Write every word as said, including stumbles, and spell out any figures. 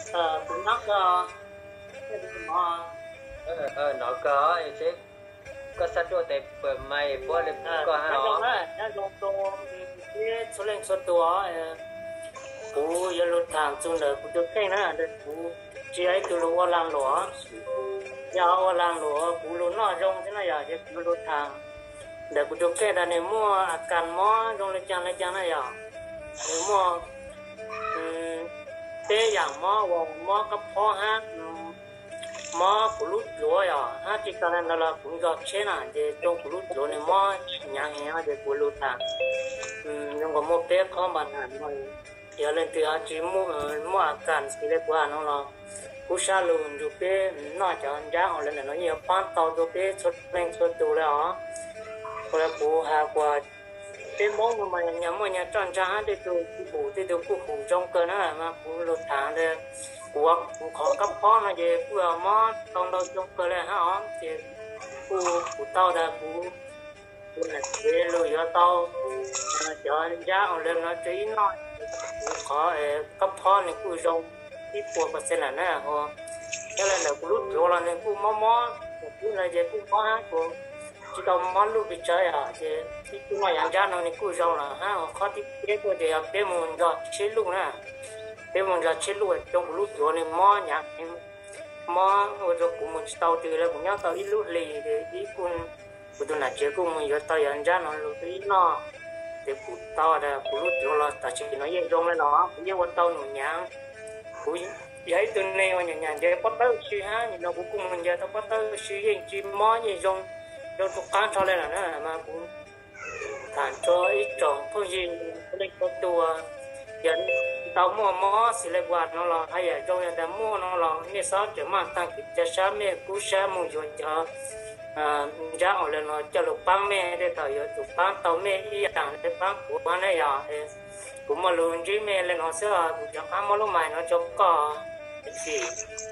ờ cũng nó có cái gì mà ờ ờ nó có chứ có sát đua tại bờ mày bữa lên ờ có nó trong hả đó nó trong to cái số lượng sốตัวcú giờ lụt thang chung là cú được cái nữa để cú chỉ ấy từ lúa làm lúa giờ làm lúa cú lúa nó trong thế này giờ chỉ cú lụt thang để cú được cái là này mua cần mua trong lấy chăng lấy chăng này giờ để mua tế dạng mua và mua cái phô ha mua cú lúa lúa giờ ha chỉ cần là cũng có chế nào để trong cú lúa lúa này mua nhà hàng để cú lúa thang nhưng mà mua bé không bàn hẳn mà giờ lên từ chỉ mua mua cần thì lấy qua nó là cú sa luôn rồi bé nó cho giá họ lên là nó nhiều bán tàu rồi bé xuất lên xuất tù rồi hả còn là cú hà qua bé món mà nhà mua nhà tròn giá để từ cú để từ cú cú trong cơ nó là mà cú lột thẳng để cú cú khó cấp khó nó về cú ở món trong đâu trong cơ này hả thì cú cú tàu là cú cú là về lùi cho tàu cho giá họ lên nó chỉ nói khó cấp khó này cú rong ít buộc và sẽ là nó họ cho nên là cú lúc rồi là nên cú mó mó cú là về cú mó hát của chỉ còn món lúc bị chơi à thì cú mà nhận ra nó nên cú rong là ha khó thì cái của thì bé muốn cho chế luôn nè bé muốn cho chế luôn trong lúc rồi nên mó nhạc mó rồi cú muốn tàu từ là cũng nhớ tàu ít lúc lì thì ít cú cú tôi là chế cú muốn giờ tàu nhận ra nó lúc ít nó để cú tàu là cú lúc rồi là ta chỉ nói về rong lên nó cũng như con tàu nhung nhàng cú vậy từ này mà nhàng nhàng để bắt đầu suy ha nhìn nó cũng cùng mình giờ tao bắt đầu suy hiện chỉ mó gì rong rong thuộc cán sau đây là nó mà cũng thản cho ít tròn thôi gì có đây có tua dẫn tàu mua mó xí lại quạt nó là hay là rong nhà mua nó là nghe sao chỉ mà tăng kịp cho sáng mẹ cú sáng mua rồi cho giá ở lên nó cho lục băng mẹ để tàu giờ lục băng tàu mẹ ý rằng để băng của bạn này à cũng mà luôn chỉ mẹ lên nó sẽ cũng chẳng ăn mà lúc mày nó cho có gì